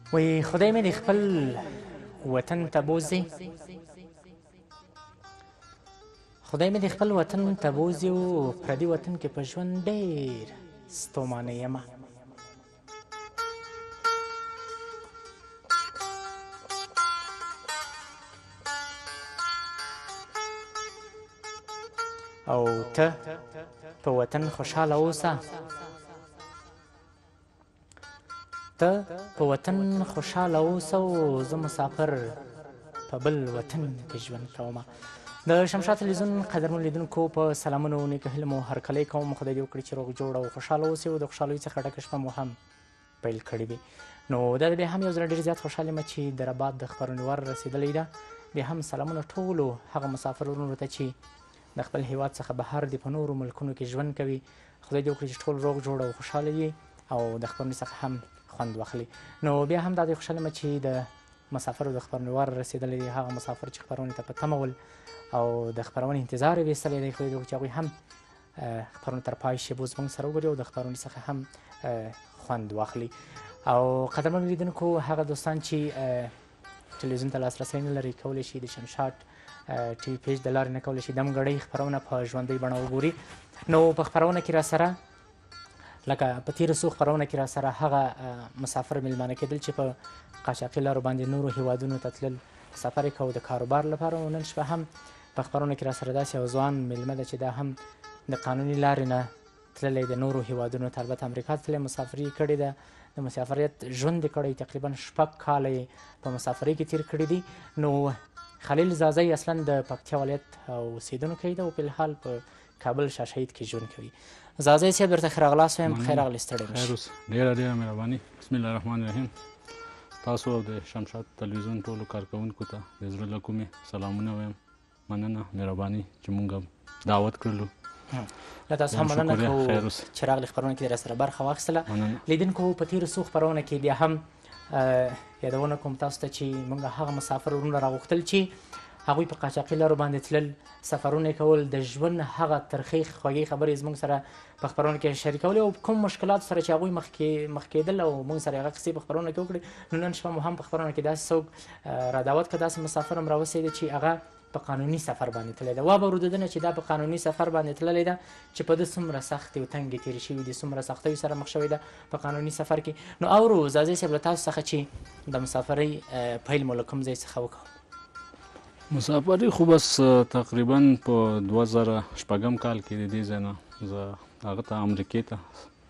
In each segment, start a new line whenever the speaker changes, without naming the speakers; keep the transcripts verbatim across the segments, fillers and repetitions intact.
وایي خدای مې دې خپل وطن ته بوځي خدای مې دې خپل وطن ته بوځي او پردي وطن کې په ژوند ډېر ستومانه یمه او ته په وطن خوشحاله اوسه ته په وطن خوشحاله اوسه او زه مسافر په بل وطن کې ژوند کومه د شمشاد تلویزیون قدرمنو لیدونکو په سلامونو نیکه هیله مو هرکلی کوم خدای دې وکړي چې روغ جوړ او خوشحاله اوسئ او د خوشحالۍ څخه ډکه شپه مو هم پیل کړې وي نو دا بیا هم یو ځل ډېر زیات خوشحال یم چې د رباط د خپرونې ور رسېدلی ده بیا هم سلامونه ټولو هغه مسافر ورونو ته چې د خپل هیواد څخه بهر دي په نورو ملکونو کې ژوند کوي خدای دې وکړي چې ټول روغ جوړ او خوشحاله وي او د خپرونې څخه هم خوند واخلي نو بیا هم دا د خوشحاله یم چې د مسافرو د خپرونې ور رسېدلی دی هغه مسافر چې خپرونې ته په تمه ول او د خپرونې انتظار یې ویستلی دی خدای دې وکړي چې هغوی هم خپرونې تر پای شیبو زموږ سره وګوري او د خپرونې څخه هم خوند واخلي او قدرمنو لیدونکو هغه دوستان چې تلویزیون ته لاسرسی نه لري کولی شي د شمشاد ټي وي پیج د لارې نه کولی شي دم ګړۍ خپرونه په ژوندۍ بڼه وګوري نو په خپرونه کې را سره لکه په تېره څو خپرونه کې را سره هغه مسافر میلمانه کېدل چې په قاچاقي لارو باندې نورو هیوادونو ته تلل سفر یې کوو د کاروبار لپاره او نن شپه هم په خپرونه کې را سره داسې یو ځوان میلمه ده چې دا هم د قانوني لارې نه تللی د نورو هیوادونو ته البته امریکا ته تللی مسافري یې کړې ده د مسافریت ژوند یې کړی تقریبا شپږ کاله یې په مسافرۍ کې تېر کړي دي نو خلیل زازی اصلا د پکتیا ولایت اوسېدونکی ده او فلحال په کابل شاشهید کې ژوند کوي زازی صاحب درته ښه راغلاست وایم خیر راغلی ستړی مه
خیر اوسه ډېره ډېره مهرباني بسم الله الرحمن الرحیم تاسو او د شمشاد تلویزیون ټولو کارکوونکو ته د زړه له کومې سلامونه وایم مننه مهرباني چې مونږ دعوت کړلو
له تاسو هم مننه کوو چې راغلې خپرونه کې راسره برخه واخیستله لیدونکو په تېرو څو خپرونه کې بیا هم یادونه کوم تاسو ته چې موږ هغه مسافر ورونه راغوښتل چې هغوی په قاچاقي لارو باندې تلل سفرونه کول د ژوند هغه ترخې خوږې خبرې زموږ سره په خپرونه کې شریکولې او کوم مشکلاتو سره چې هغوی مخ کېدل او موږ سره هغه قصې په خپرونه کې وکړې نو نن شپه مو هم په خپرونه کې داسې څوک را دعوت کړه داسې مسافر هم راوسېده چې هغه په قانوني سفر باندې تللی ده وابه ورودونه چې دا په قانوني سفر باندې تللی ده چې په ده څومره سختې او تنګې تېرې شوي دي څومره سختیو سره مخ شوې ده په قانوني سفر کې نو اورو زازی صاحب له تاسو څخه چې د مسافرۍ پیل مو له کوم ځای څخه وکړو
مسافرۍ خو بس تقریبا په دوه زره شپږم کال کې د دې ځای نه زه هغه ته امریکې ته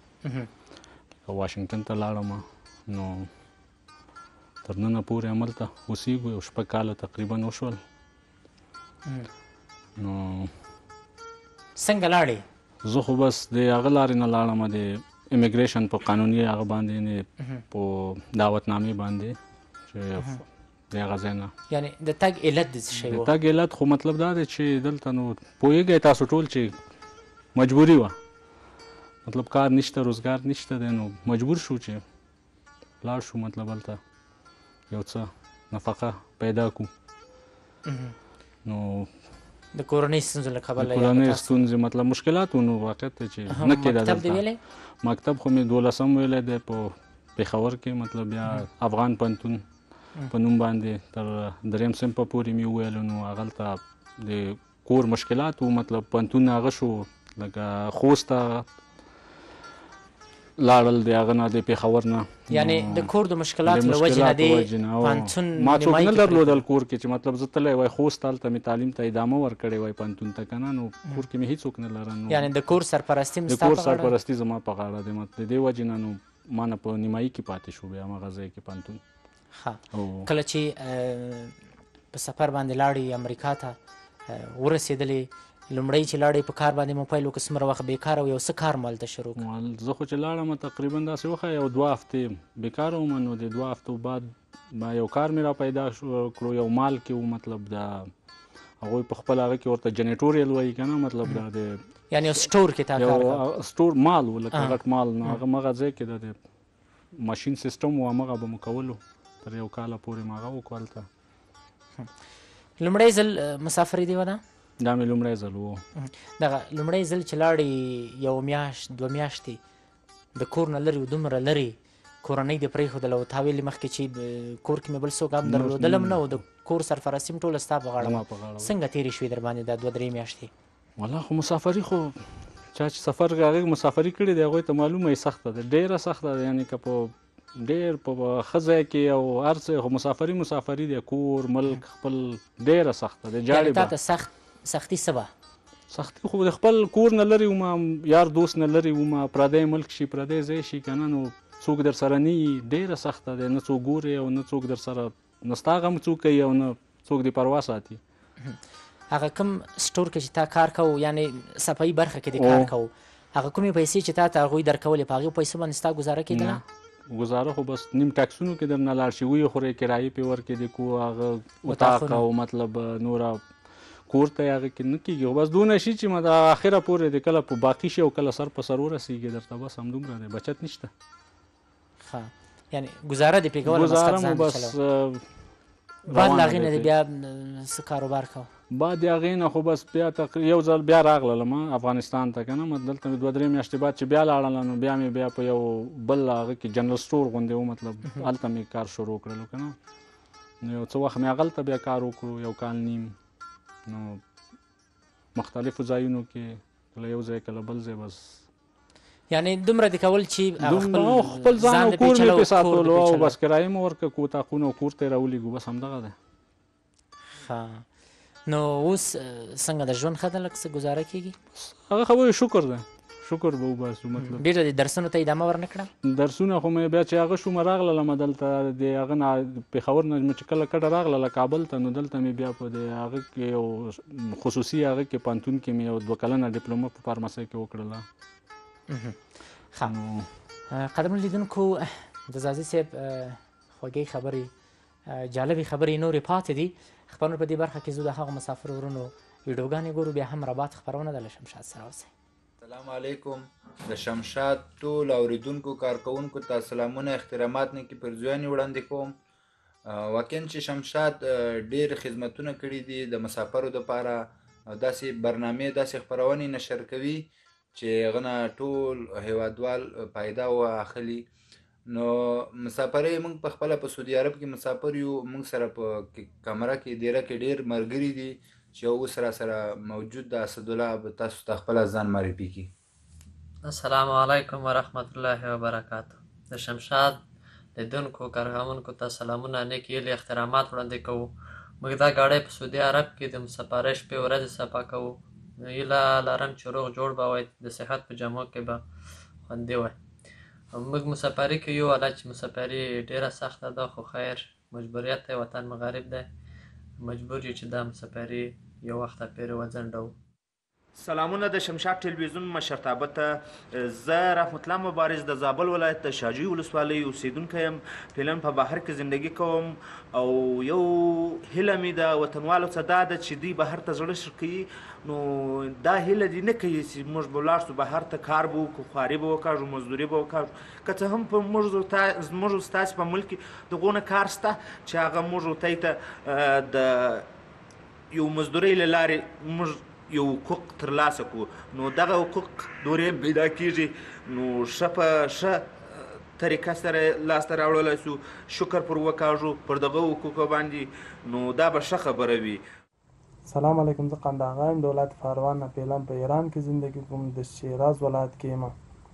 واشنګټن ته لاړم نو تر ننه پورې هملته اوسېږو یو شپږ کاله تقریبا وشول نو
څنګه لاړې
زه خو بس د هغه لارې نه لاړم د امیګریشن په قانوني هغه باندې په دعوتنامې باندې چې د هغه ځای نه
یعنې د تګ علت د څه شی و
د تګ علت خو مطلب دا دی چې دلته نو پوهېږئ تاسو ټول چې مجبوري وه مطلب کار نشته روزګار نشته دی نو مجبور شو چې لاړ شو مطلب هلته یو څه نفقه پیدا کړو نو
د کورنۍ ستونزو له کبله
د کورنۍ ستونزې مطلب مشکلات و نو واقعیت دی چې نه کېده
مکتب دې ویلی
مکتب خو مې دولسم ویلی دی په پېښور کې مطلب بیا افغان پوهنتون په نوم باندې تر دریم صنف پورې مې وویلو نو هغلته د کور مشکلات و مطلب پوهنتون هغه شو لکه خوست ته لاړل د هغه نه د پېښور نه
یعنې د کور د مشکلاتو له وجې نه دې پوهنتون
ما څوک نه درلودل کور کې چې مطلب زه تللی وای خوست هلته مې تعلیم ته ادامه ورکړې وای پوهنتون ته که نه نو کور کې مې هېڅوک نه لره نو
یعنې د کور سرپرستي
د کور سرپرستي زما په غاړه دی د دې وجې نه نو ما نه په نیمایي کې پاتې شو بیا هماغه ځای کې پوهنتون
ښه کله چې په سفر باندې لاړې امریکا ته ورسېدلې لومړی چې لاړې په کار باندې مو پیل وکړه څومره وخت بېکاره و یو څه کار مو هلته شروع کړه
زه خو چې لاړم تقریبا داسې وښه یو دوه هفتې بېکاره وم نو د دوه هفتو بعد یو کار مې را پیدا کړو یو مال کې و مطلب د هغوی په خپل هغه کې ورته جنریټوریل وایي که نه مطلب دا د
یعنې یو سټور کې تا کار
یو سټور مال و لکه غټ مال نو هغه مغه ځای کې د ماشین سیسټم و همغه به مو کولو تر یو کاله پورې مې هغه وکړو هلته
لومړی ځل مسافري دې وه ده
دا مې لومړی ځل و
دغه لومړی ځل چې لاړې یو میاشت دوه میاشتې د کور نه لرې دومره لرې کورنۍ دې پرېښودله او تا ویلې مخکې چې کور کې مې بل څوک هم درلودل هم نه و، د کور سرپرستي هم ټوله ستا په غاړه وه. څنګه تېرې شوې در باندې دا دوه درې میاشتې؟
والله خو مسافري خو چا چې سفر هغې مسافري کړې دی هغوی ته معلومه یې سخته ده، ډېره سخته ده. یعنې که په ډېر په ښه ځای کې او هر څه خو مسافري مسافري دی، کور ملک خپل ډېره سخته ده.
یعنې تا ته سخت سختي څه وه؟
سختي خو د خپل کور نه لرې وم، یار دوست نه لرې وم، پردی ملک شي پردی ځای شي که نه، نو څوک در سره نه وي، ډېره سخته دی. نه څوک ګوري او نه څوک در سره، نه ستا غم څوک کوي او نه څوک دې پروا ساتي.
هغه کوم سټور کې چې تا کار کوو، یعنې صفایي برخه کې دې کار کوو، هغه کومې پیسې چې تا ته هغوی درکولې په هغې پیسو باندې ستا ګزاره کېدله؟
ګزاره خو بس نیم ټکسونو کې درنه لاړ شي، ویې خورې کرایې پې ورکې د کو هغه اتاق او مطلب نوره کور ته یې هغه کې نه کېږي، خو بس دونه شي چې ما د اخره پورې د کله په باقي شي او کله سر په سر ورسېږي درته، بس همدومره دی، بچت نشته.
ښه، یعنې ګزاره دې پرې کوله؟
ګزاره مو بس
بعد له هغې نه دې بیا څه کاروبار کوه؟
بعد د هغې نه خو بس بیا یو ځل بیا راغللم افغانستان ته که نه، دلته مې دوه درې میاشتې بعد چې بیا لاړله نو بیا مې بیا په یو بل هغه کې جنرل سټور غوندې و، مطلب هلته مې کار شروع کړلو که نه. نو یو څه وخت مې هغلته بیا کار وکړو، یو کال نیم، نو مختلفو ځایونو کې کله یو ځای کله بل ځای، بس
یعنې دومره دې کول چې
خپل ځان او کور مې پې ساتلو او بس کرایې مې ورکړه کو اتاقونه او کور ته یې راولېږو، بس همدغه دی.
ښه، نو اوس څنګه د ژوند ښه ده، لږ څه ګزاره کېږي؟
هغه خبرې شکر ده، شکر به وباسو. مطلب
ډېره د درسونو ته ادامه ورنه کړه؟
درسونه خو مې بیا چې هغه شومه راغللم دلته د هغه نه پېښور نه مې چې کله کډه راغلله کابل ته، نو دلته مې بیا په د هغه کې یو خصوصي هغه کې پوهنتون کې مې یو دوه کلنه ډیپلومه په فارمسۍ کې وکړله.
ښه، قدرمنو لیدونکو، د زازي صاحب خوږې خبرې، جالبې خبرې نورې پاتې دي. خپرونه په دې برخه کې زه د هغو مسافرو ورونو ویډیوګانې ګورو، بیا هم رباط خپرونه ده له شمشاد سره اوسئ.
السلام علیکم. د شمشاد ټول اوریدونکو کارکوونکو ته سلامونه، احترامات نیکې پرزویانې وړاندې کوم. واقعا چې شمشاد ډېر خدمتونه کړي دي د مسافرو دپاره، او داسې برنامې داسې خپرونې نشر کوي چې هغه نه ټول هیوادوال فایده واخلي. نو مسافرۍ موږ په خپله په سعودي عرب کې مسافر یو، موږ سره په کمره کې دیره کې ډېر ملګري دي چې اوس را سره موجود ده. اسدالله به تاسو ته خپله ځان معرفي کړي.
السلام علیکم ورحمت الله وبرکاته. د شمشاد لیدونکو کارکوونکو ته سلامونه، نیک هیلې، احترامات وړاندې کوو. موږ دا ګاډی په سعودي عرب کې د مسافرۍ شپې ورځې صفا کوو. هیله لرم چې روغ جوړ به وای، د صحت په جامو کې به خوندي وای. موږ مسافري کوو، حالا چې مسافري ډېره سخته ده، خو خیر مجبوریت دی، وطن مغرب دی، مجبور یو چې دا مسافري یو وخت پورې وځنډوو.
سلامونه د شمشاد ټلویزیون مشرتابه ته. زه رحمت الله مبارز د زابل ولایت د شاجوی ولسوالۍ اوسیدونکی یم. فعلا په بهر کې زندگی کوم او یو هیله مې د وطنوالو څخه دا ده چې دوی بهر ته زړه ښه کوي، نو دا هیله دې نه کوي چې موږ به ولاړ شو بهر ته، کار به وکړو، خواري به وکړو، مزدوري به وکړو. که څه هم په موږ ستاسې په ملک کې دغونه کار شته چې هغه موږ ته د یو مزدورۍ له لارې موږ یو حقوق ترلاسه کړو، نو دغه حقوق دورې پیدا کېږي، نو ښه په ښه طریقه سره لاسته راوړلی شو، شکر پر وکاږو پر دغه حقوقو باندې، نو دا به ښه خبره وي.
سلام علیکم. زه قندهار یم، د ولایت فاروان نه فعلا په ایران کې زندگی کوم، د شیراز ولایت کې یم.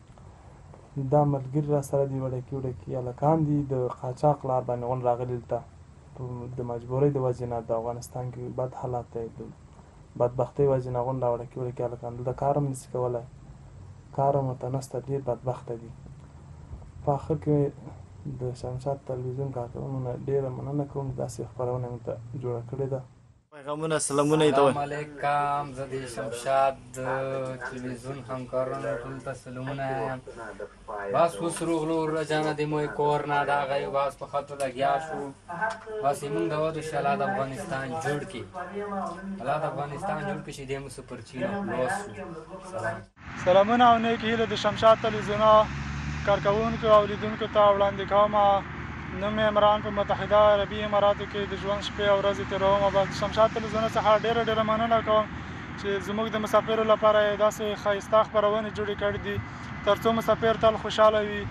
دا ملګري را سره دي، وړکي وړکي هلکان دي، د قاچاق لار باندې غون راغلي دلته د مجبورۍ د وجې نه. د افغانستان کې بد حالات دی، د بدبختۍ وجې نه غون را وړکي وړکي هلکان دلته کار هم نشي کولی، کار هم ورته نشته، ډېر بدبخته دي. په آخر کې د شمشاد تلویزیون کارکوونکو نه ډېره مننه کوم، داسې خپرونه مې ته جوړه کړې ده.
پیغامونه سلامونه یې ته
السلام علیکم. زه د شمشاد تلویزیون همکارانو ټول ته سلامونه یم. بس اوس روغلو ورځانه د موی کور نه د هغه بس په خاطر لګیا شو، بس موږ د وادو چې الله د افغانستان جوړ کړي، الله د افغانستان جوړ کړي چې دې مو سپرچینه خلاص شو. سلام.
سلامونه او نیک هیله د شمشاد تلویزیون کارکوونکو او لیدونکو ته وړاندې کوم. نوم یې عمران په متحده عربي اماراتو کې د ژوند شپې او ورځې تېروم. بس شمشاد تلویزیون څخه ډېره ډېره مننه کوم چې زموږ د مسافرو لپاره یې داسې ښایسته خپرونې جوړې کړې دي تر څو مسافر تل خوشحاله وي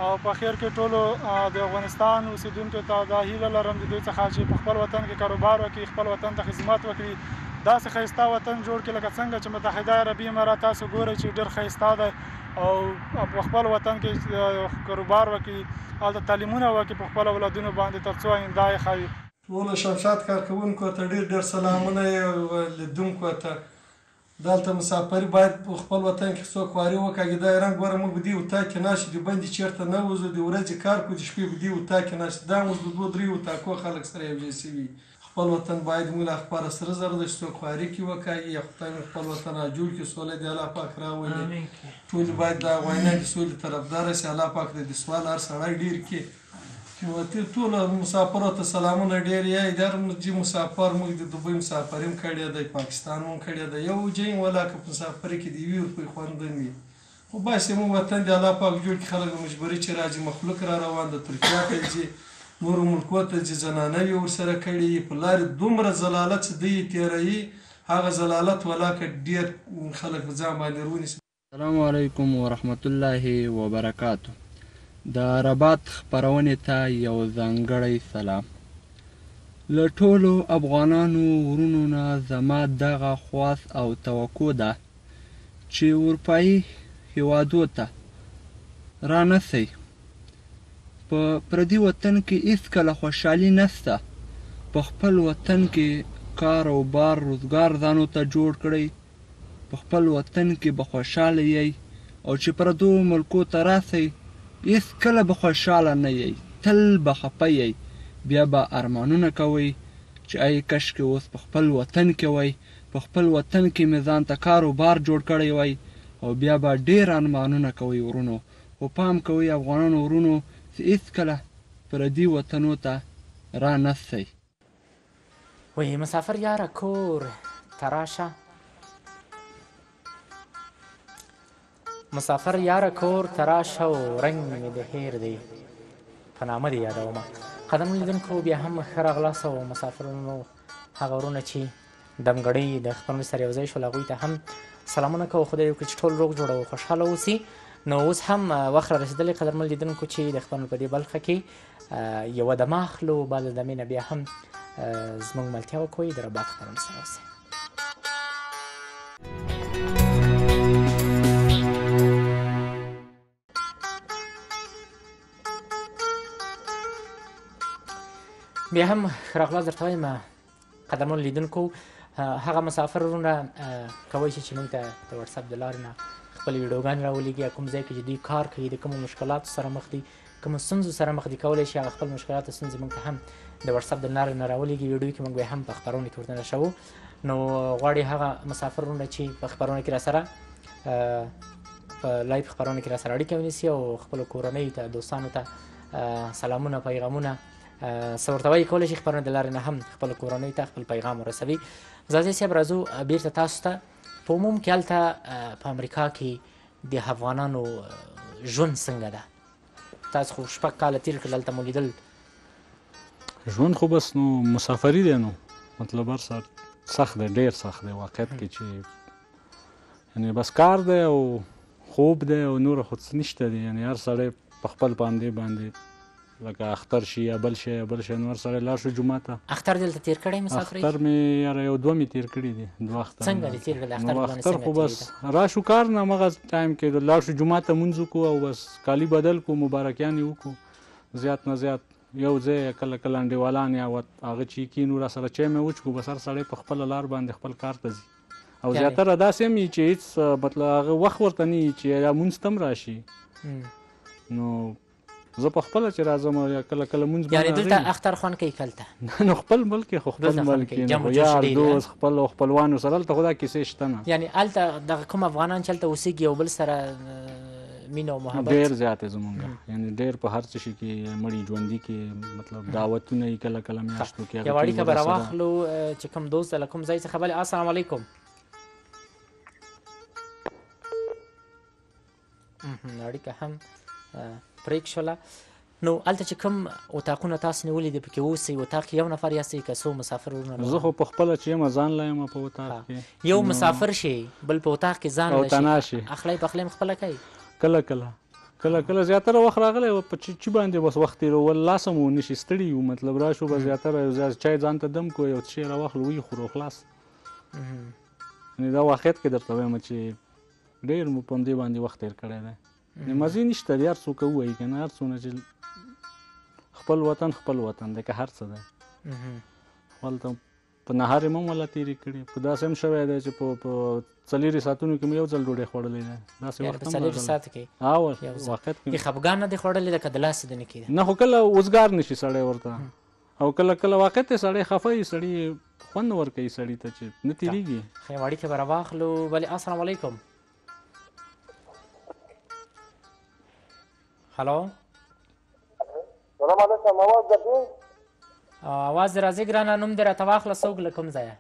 او په اخر کې ټولو د افغانستان اوسیدونکو ته دا هیله لرم د دوی څخه چې په خپل وطن کې کاروبار وکړي، خپل وطن ته خدمت وکړي، داسې ښایسته وطن جوړ کړي لکه څنګه چې متحده عربي امارات تاسو ګورئ چې ډېر ښایسته دی او په خپل وطن کې کاروبار وکړي، هلته تعلیمونه وکړي په خپل اولادونو باندې تر څو آینده یې ښایي.
ټولو شمشاد کارکوونکو ته ډېر ډېر سلامونه او لیدونکو ته دلته مسافري باید په خپل وطن کې څوک خواري وکاږي. دا ایران ګوره موږ په دې اطاق کې ناست یو، بندې چېرته نه وځو، د ورځې کار کوو، د شپې په دې اطاق کې ناست، دا موږ د دوه درېو اطاقو خلک سره یو ځای شوي. خپل وطن باید موږ له خپله سره زر ده چې څوک خواري کې وکاږي یا خدای مو خپل وطن جوړ کړي، سوله دې الله پاک راولي. ټول باید د افغانان د سولې طرفداره سي، الله پاک دې د سوال هر سړی ډېر کړي. ټولو مسافرو ته سلامونه ډېر یې در چې مسافر موږ د دوبۍ مسافر هم کړی دی، پاکستان هم کړی دی، یو ځای ولا که په مسافرۍ کې د یوې روپۍ خوندن وي، خو بس موږ وطن د الله پاک جوړ کړي. خلک د مجبوري چې راځي، مخلوق را روان د ترکیه ته ځي، نورو ملکو ته ځي، زنانه یې ورسره کړي، په لارې دومره ضلالت چې دوی یې تېروي، هغه ضلالت ولا که ډېر خلک په ځان باندې ونیسي.
السلام علیکم ورحمت الله وبرکاتو. د رباط خپرونې ته یو ځانګړی سلام. له ټولو افغانانو ورونو نه زما دغه خواست او توقع ده چې اروپایي هیوادو ته رانسئ. په پردي وطن کې هېڅکله خوشحالي نشته. په خپل وطن کې کار او بار روزګار ځانو ته جوړ کړئ، په خپل وطن کې به خوشحاله یئ، او چې پردو ملکو ته راسئ هېڅکله به خوشحاله نه یئ، تل به خفه یئ. بیا به ارمانونه کوئ چې ای کشکې اوس په خپل وطن کې وئ، په خپل وطن کې مې ځان ته کاروبار جوړ کړی وی، او بیا به ډېر ارمانونه کوئ ورونو. خو پام کوئ افغانانو ورونو چې هېڅکله پردي وطنو ته را نسئ.
وی مسافر یاره کور ته راشه، مسافر یاره کور ته راشه او رنګ مې د هیر دی په نامه دې یادومه. قدم لیدونکو بیا هم ښه راغلاست او مسافرونو هغه ورونه چې دمګړۍ د خپلوۍ سره یو ځای شول هغوی ته هم سلامونه کوو. خدای وکړي چې ټول روغ جوړ او خوشحاله اوسي. نو اوس هم وخت را رسېدلی قدرمن لیدونکو چې د خپلو په دې برخه کې یوه دمه اخلو، بعد د دمې نه بیا هم زموږ ملتیا وکوئ. د رباط خپرونې سره اوسئ. بیا هم ښه راغلاست درته وایم قدرمنو لیدونکو. هغه مسافر ورونه کولی شي چې موږ ته د وټساپ د لارې نه خپلې ویډیوګانې راولېږي، کوم ځای کې چې دوی کار کوي، د کومو مشکلاتو سره مخ دي، کومو ستونزو سره مخ دي، کولی شي هغه خپل مشکلات او ستونزې موږ ته هم د وټساپ د لارې نه راولېږي. ویډیو کې موږ بیا هم په خپرونې کې ورته نشوو. نو غواړي هغه مسافر ورونه چې په خپرونه کې راسره په لایف خپرونه کې راسره اړیکه ونیسي او خپلو کورنیو ته دوستانو ته سلامونه پیغامونه څه ورته وایي، کولی شي خپرونه د لارې نه هم خپلو کورنیو ته خپل پیغام ورسوي. زازی صاحب راځو بیرته تاسو ته. په عموم کې هلته په امریکا کې د افغانانو ژوند څنګه ده؟ تاسو خو شپږ کاله تېر کړل هلته مو لیدل.
ژوند خو بس نو مسافري دی، نو مطلب هر سر سخت دی، ډېر سخت دی واقعیت کې، چې یعنې بس کار دی او خوب دی او نور خو څه نشته دی. یعنې هر سړی په خپل باندې باندې لکه اختر شي یا بل شي یا بل شي، نور سړی لاړ شو جومات ته.
اختر دلته تېر کړی مسافرۍ؟
اختر مې یاره یو دوه مې تېر کړي دي، دوه اختر.
څنګه دې تېر کړل اختر؟
اختر خو بس راشو کار نه همغه ټایم کې لاړ شو جومات ته مونځ وکړو او بس کالي بدل کړو، مبارکیان یې وکړو. زیات نه زیات یو ځای کله کله انډیوالان یا هغه چې کینو را سره چای مې وچکو، بس هر سړی په خپله لار باندې خپل کار ته ځي. او زیاتره داسې هم وي چې هېڅ مطلب هغه وخت ورته نه وي چې یا مونځ ته هم راشي. نو زه په خپله چې راځم یا کله کله مونځ به
یعنې دلته اختر خوند کوي کلته؟
نو خپل ملک یې خو خپل ملک یې نو یار دوست خپل او خپلوانو سره هلته خو دا کیسې شته نه.
یعنې هلته دغه کوم افغانان چې هلته اوسېږي یو بل سره مینه او محبت
ډېر زیات دی زمونږ. یعنې ډېر په هر څه شي کې مړي ژوندي کې مطلب دعوتونه یې کله کله میاشتو کې
یوه اړیکه به راواخلو چې کوم دوست له کوم ځای څخه. بلې السلام علیکم. اړیکه هم پرېک شوله. نو هلته چې کوم اتاقونه تاسو نیولي دي پکې اوسئ، اتاق کې یو نفر یاستئ که څو مسافر ورونه؟
زه خو په خپله چې یم ځان له یم په اتاق کې.
یو مسافر شي بل په اتاق کې ځان له شي اخلی پخلی م خپله کوي؟
کله کله کله کله زیاتره وخت راغلی په چي باندې بس وخت تېرول لاس هم ونه شي ستړي یو مطلب راشو به زیاتره یو ځای چای ځان ته دم کو یو څه راواخلو ویخورو خلاص یعنې دا واقعیت کې درته وایم چې ډېر مو په همدې باندې وخت تېر کړی دی مزې نشته دی هر څوک ووایي که نه هر څونه چې خپل وطن خپل وطن دی که هر څه دی هلته په نهار یې هم ولا تېرې کړي په داسې هم شوی دی چې په څلېرې ساعتونو کې مې یو ځل ډوډۍ خوړلی دی داسې وخت هم راغلی او واقعیت کې
خفګان نه دی خوړلی لکه د لاسه دې نه کېده
نه خو کله اوزګار نه شي سړی ورته او کله کله واقعیت دی سړی خفه وي سړي خوند نه ورکوي سړي ته چې نه تېرېږي
ښه یو اړیکه به راواخلو بلې السلام علیکم هلو
سلام علیکم اواز درځي
اواز دې راځي ګرانه نوم دې راته واخله څوک له کوم ځایه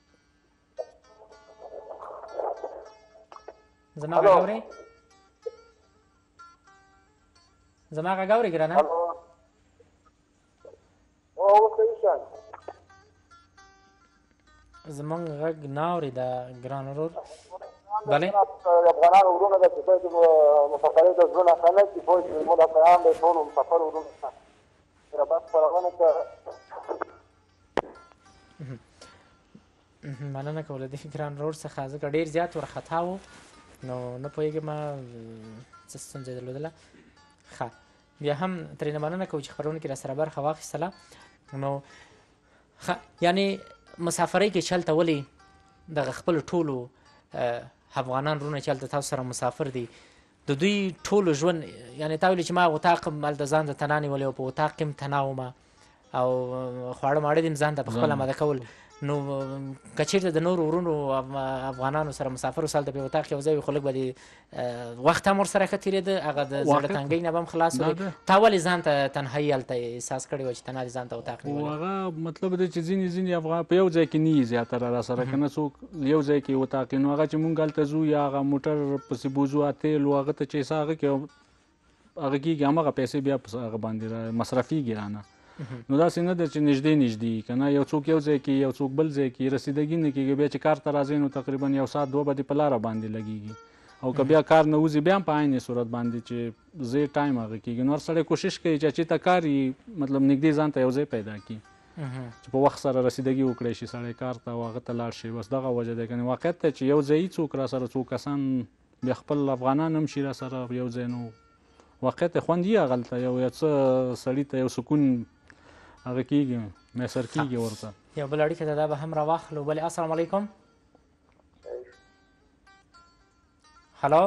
زما غږ اورې زما غږ اورې ګرانه زمونږ غږ نه اورېده ګران ورور بلې
افغانانو وروڼه ده چې باید مسافرۍ د زړونه ښه نه کړي پوه شوې زموږ افغانان دی ټولو مسافر وروڼو ته رباط خپرونه ته
مننه کوله دې ګران ورور څخه ځکه ډېر زیات ورخطا و نو نه پوهېږم څه ستونزه یې درلودله ښه بیا هم ترېنه مننه کوو چې خپرونه کې راسره برخه واخیستله نو ښه یعنې مسافرۍ کې چې هلته ولې دغه خپلو ټولو افغانان وروڼه چې هلته تاسو سره مسافر دي د دوی ټولو ژوند یعنې تا ویلي چې ما اتاق هم هلته ځان ته تنا نیولی او په اتاق کې هم تنا ومه او خواړه ماړه دې هم ځان ته په خپله اماده کول نو که چېرته د نورو وروڼو افغانانو سره مسافر اوس هلته په اتاق کې یو ځای وي خو لږ به دې وخت هم ورسره ښه تېرېده هغه د زړه تنګۍ نه به هم خلاص وې تا ولې ځان ته تنهایي هلته احساس کړې وه چې تنا دې ځان ته اتاق نیولی
هغه مطلب دی چې ځینې ځینې افغان په یو ځای کې نه وي زیاتره را سره که نه څوک یو ځای کې اتاق نو هغه چې مونږ هلته ځو یا هغه موټر پسې بوځو تیل و هغه ته چې څه هغه کې هغه کېږي هماغه پیسې بیا په هغه باندې مصرفېږي رانه نو داسې نه ده چې نږدې نږدې که نه یو څوک یو ځای کې یو څوک بل ځای کې رسیدګي نه کېږي بیا چې کار ته راځئ نو تقریبا یو ساعت دوه به دې په لاره باندې لګېږي او که بیا کار نه وځي بیا هم په عین صورت باندې چې ځای ټایم هغه کېږي نو هر سړی کوشش کوي چې چې ته کار یې مطلب نږدې ځان ته یو ځای پیدا کړي چې په وخت سره رسیدګي وکړی شي سړی کار ته او هغه ته لاړ شي بس دغه وجه دی که واقعیت دی چې یو ځایي څوک را سره څو کسان بیا خپل افغانان هم شي را سره یو ځای نو واقعیت خوند یې هغلته یو یو څه سړي ته یو سکون هغه کېږي میسر کېږي ورته
یو بل اړیکه ده دا به هم راواخلو بلې السلام علیکم هلو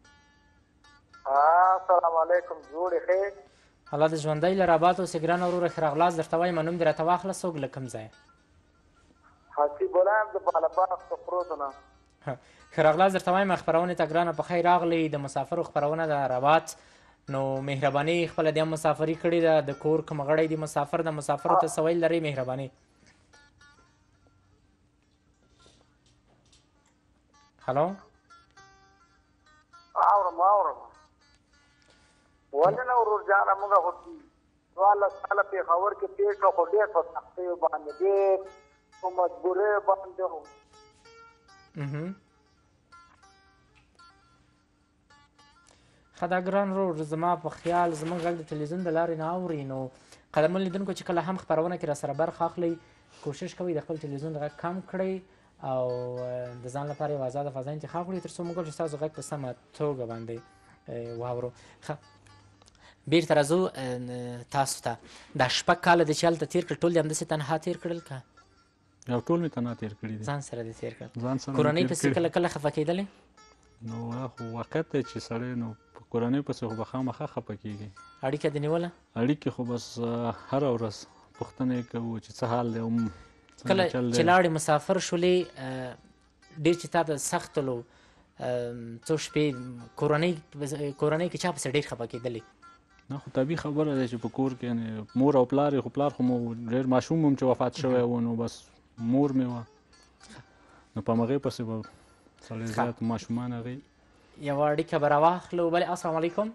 السلام علیکم جوړې ښې
الله د ژوندی له رابات اوسې ګرانه وروره ښه راغلاست درته وایم نوم دې راته واخله څوک له کوم ځایه
حسیب غلام د بالاباغ سفرودو نه
ښه راغلاست درته وایم خپرونې ته ګرانه په خیر راغلی د مسافرو خپرونه ده رباط نو مهرباني خپله دې هم مسافري کړې ده د کور کوم غړی دي مسافر د مسافرو ته څه ویل لرئ مهرباني هلو
اورم اورم ولې نه ورور جانه موږ خو څوارلس کاله پېښور کې تېر کړه خو ډېر په سختیو باندې ډېر په مجبوریو باندې وو ښه دا ګران ورور زما په خیال زموږ غږ د تلویزیون د لارې نه اوري نو قدرمن لیدونکو چې کله هم خپرونه کې راسره برخه اخلئ کوشش کوئ د خپل تلویزیون غږ کم کړئ او د ځان لپاره یو آزاده فضا انتخاب کړئ تر څو موږ چې ستاسو غږ په سمه توګه باندې واورو ښه بېرته راځو تاسو ته دا شپږ کاله دې چې هلته تېر کړل ټول دې همداسې تنها تېر کړل که
یو ټول مې تنها تېر کړي دي
ځان سره دې تېر کړل
ځان سره
کورنۍ پسې کله کله خفه کېدلې
نو دا خو واقعیت دی چې سړی نو په کورنۍ پسې خو به خامخا خفه کېږي
اړیکه دې نیوله
اړیکې خو بس هره ورځ پوښتنه یې کوو چې څه حال دی
کله چې لاړې مسافر شولې ډېر چې تا ته سخت ولو څو شپې کورنۍ کورنۍ کې چا پسې ډېر خفه کېدلې
نه خو طبیعي خبره ده چې په کور کې یعنې مور او پلار یې خو پلار خو مو ډېر ماشوم هم چې وفات شوی و نو بس مور مې وه نو په همغې پسې به سړی زیات ماشومان هغې
یوه اړیکه به راواخلو بلې السلام علیکم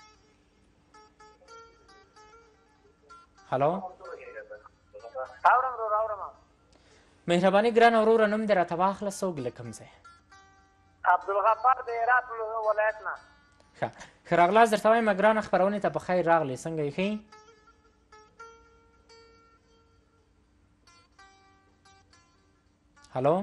هلو
اورم ورور اورم
مهرباني ګرانه وروره نوم دې راته واخله څوک له کوم ځای
عبدالغفار د هرات ولایت نه
ښه
ښه راغلاست درته وایم ګرانه خپرونې ته په خیر راغلې څنګه یې ښې هلو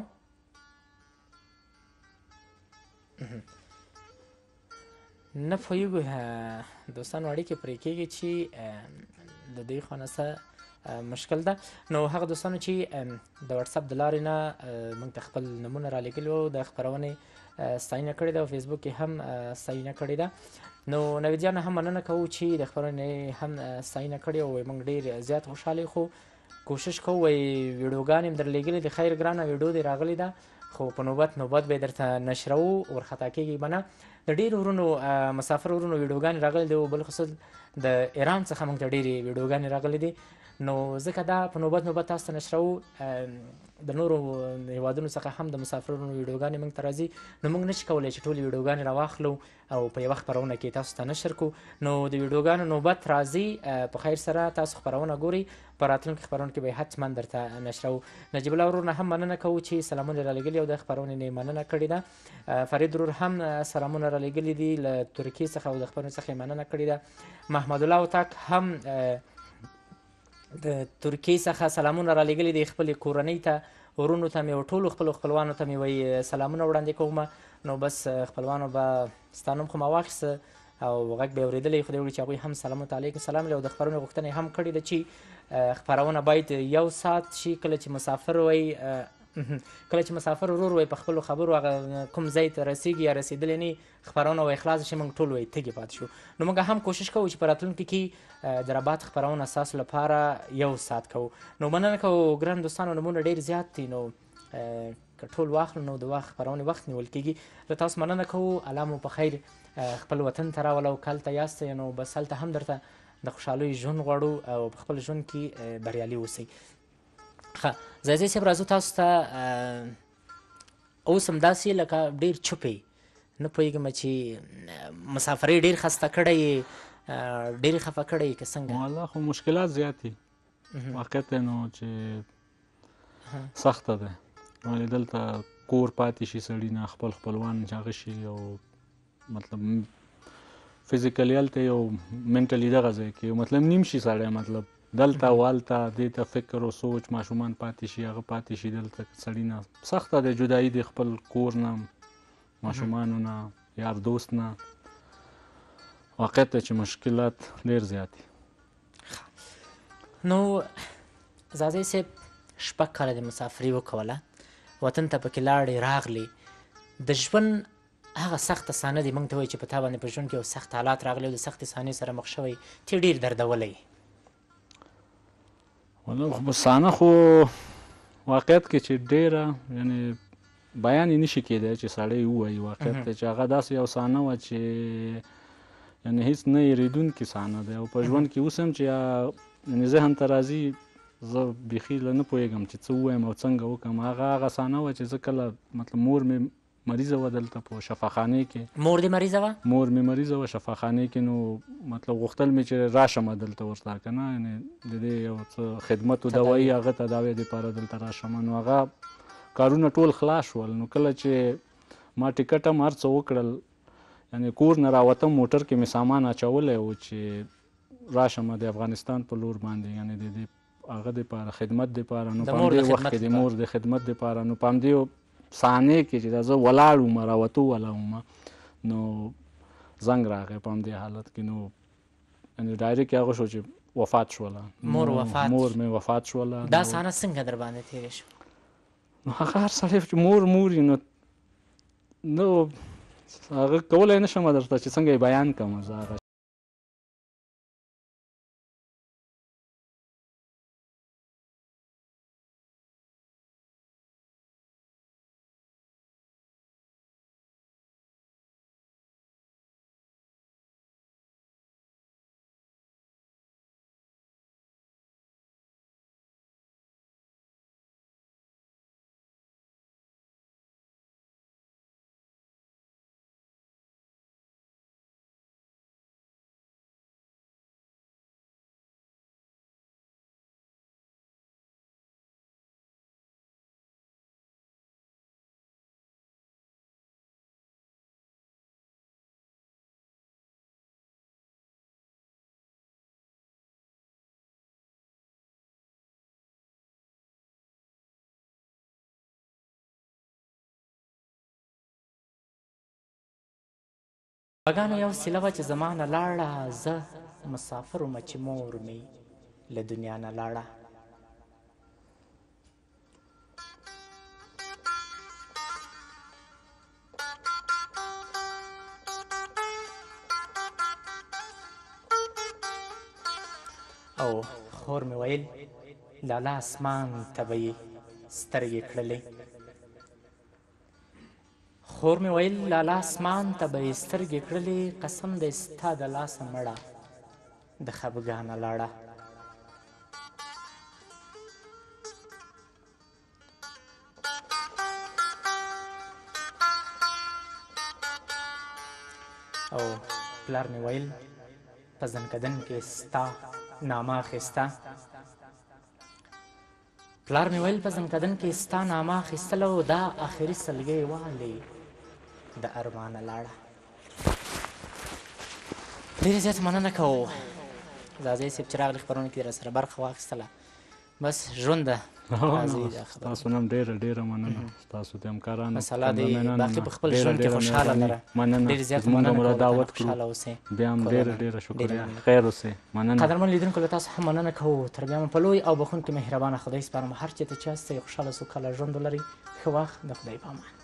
نه پوهېږو دوستانو اړیکې پرې کېږي چې د دوی خوا نه څه مشکل ده نو هغه دوستانو چې د وټساپ د لارې نه موږ ته خپل نومونه رالیږلي وو د خپرونې ستاینه کړې ده او فیسبوک کې هم ستاینه کړې ده نو نوید جان هم مننه کوو چې د خپرونې هم ستاینه کړې او موږ ډېر زیات خوشحاله خو کوشش کوو وایي ویډیوګانې هم درلیږلې د خیر ګرانه ویډیو دې راغلې ده خو په نوبت نوبت به یې درته نشروو ورخطا کېږي به نه د ډېرو ورونو مسافر ورونو ویډیوګانې راغلې دي او بالخصوص د ایران څخه موږ ته ډېرې ویډیوګانې راغلې دي نو ځکه دا په نوبت نوبت تاسو ته نشروو د نورو هیوادونو څخه هم د مسافرونو ویډیوګانې موږ ته راځي نو موږ نشي کولی چې ټولې ویډیوګانې راواخلو او په یوه خپرونه کې تاسو ته نشر کړو نو د ویډیوګانو نوبت راځي په خیر سره تاسو خپرونه ګورئ په راتلونکي خپرونه کې به یې حتما درته نشروو نجیب الله ورور نه هم مننه کوو چې سلامونه یې رالیږلي او د خپرونې نه یې مننه کړې ده فرید ورور هم سلامونه رالیږلي دي له ترکیې څخه او د خپرونې څخه یې مننه کړې ده محمد الله وتاک هم د ترکیې څخه سلامونه رالیږلي دي خپلې کورنۍ ته ورونو ته مې او ټولو خپلو خپلوانو ته مې وایي سلامونه وړاندې کوم نو بس خپلوانو به ستا نوم خو ما واخیسته او غږ به یې اورېدلی خدای وکړي چې هغوی هم سلامونه علیکم سلام او د خپرونې غوښتنه هم کړې ده چې خپرونه باید یو ساعت شي کله چې مسافر وایي کله چې مسافر ورور وایي په خپلو خبرو هغه کوم ځای ته رسیږي یا رسېدلی نه خپرونه وایي خلاصه شي موږ ټول وایي تږي پاتې شو نو موږ هم کوشش کوو چې په راتلونکي کې د رباط خپرونه ستاسو لپاره یو ساعت کوو نو مننه کوو ګران دوستانو نومونه ډېر زیات دي نو که ټول واخلو نو د وخت خپرونې وخت نیول کېږي له تاسو مننه کوو الله مو په خیر خپل وطن ته راولو که هلته یاستئ نو بس هلته هم درته د خوشحالۍ ژوند غواړو او په خپل ژوند کې بریالي اوسئ ښه ځایځای صاحب راځو تاسو ته اوس همداسې لکه ډېر چوپ یې نه پوهېږم چې مسافرۍ ډېر خسته کړی یې ډېر خفه کړی یې که څنګه
والله خو مشکلات زیات دي واقعیت دی نو چې سخته ده ولې دلته کور پاتې شي سړي نه خپل خپلوان چې هغه شي او مطلب فزیکلی هلته یو منټلي دغه ځای کې مطلب نیم شي سړی مطلب دلته والته دې ته فکر او سوچ ماشومان پاتې شي هغه پاتې شي دلته سړي نه سخته ده جدایي د خپل کور نه ماشومانو نه یار دوست نه واقعیت دی چې مشکلات ډېر زیات دي
نو زازی صاحب شپږ کاله د مسافري وکوله وطن ته پکې لاړې راغلې د ژوند هغه سخته صحنه دې موږ ته وایي چې په تا باندې په ژوند کې یو سخت حالات راغلي او د سختې صحنې سره مخ شوی ته ډېر دردولی
والله صحنه خو واقعیت کې چې ډېره یعنې بیان یې نشي کېدی چې سړی ووایي واقعیت دی چې هغه داسې یو صحنه وه چې یعنې هېڅ نه هېرېدونکې صحنه دی او په ژوند کې اوس هم چې یعنې ذهن ته راځي زه بیخي له نه پوهېږم چې څه ووایم او څنګه وکړم هغه هغه صحنه وه چې زه کله مطلب مور مې مریضه وه دلته په شفاخانې کې
مور دې مریضه وه
مور مې مریضه وه شفاخانې کې نو مطلب غوښتل مې چې راشم دلته ورته که نه یعنې د دې یو څه خدمت و دوایي هغه تداوۍ دپاره دلته راشم نو هغه کارونه ټول خلاص شول نو کله چې ما ټکټ هم هر څه وکړل یعنې کور نه راوتم موټر کې مې سامان اچولی و چې راشم د افغانستان په لور باندې یعنې د دې هغه دپاره خدمت دپاره نو په همدې وخت کې د مور د خدمت دپاره نو په همدې صحنې کې چې زه ولاړ وم راوتو والا وم نو زنګ راغی په همدې حالت کې نو یعنې ډایرکټ هغه شو چې وفات شوله
مور وفات
مور مې وفات شوله
دا صحنه څنګه در باندې تېرې شو
نو هغه هر سړی چې مور مور وي نو نو هغه کولی نه شم درته چې څنګه یې بیان کړم زه هغه
غواګانو یو سیله وه چې زما نه لاړه زه مسافر ومه چې مور مې له دنیا نه لاړه. او خور مې ویل لالا اسمان ته به یې سترګې کړلې. خور مې ویل لالا اسمان ته به یې سترګې کړلې، قسم دی ستا د لاسه مړه د خفګانه لاړه. او پلار مې ویل په زنکدن کې ستا نامه اخیسته. پلار مې ویل په زنکدن کې ستا نامه اخیستله او دا آخري سلګۍ والې د ارمانه لاړه. ډېره زیاته مننه کوو زازی صاحب چې راغلي خپرونه کې راسره برخه واخیستله. بس ژوند ده
ستاسو نه هم ډېره ډېره مننه ستاسو د همکارانو
مسله دی باقي په خپل ژوند کې خوشحاله لره. ډېرې زیاته مننه کوو
دعوت کړو
خوشحاله اوسئ.
بیا هم ډېره ډېره شکریه خیر اوسئ مننه.
قدرمن لیدونکو له تاسو هم مننه کوو. تر بیا مو په لوی او بخونکي مهربانه خدای سپارم. هر چېرته چې هستئ خوشحاله سوکاله ژوند ولرئ. ښه وخت د خدای په امان.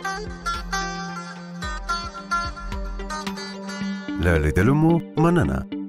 له لیدلو مو مننه.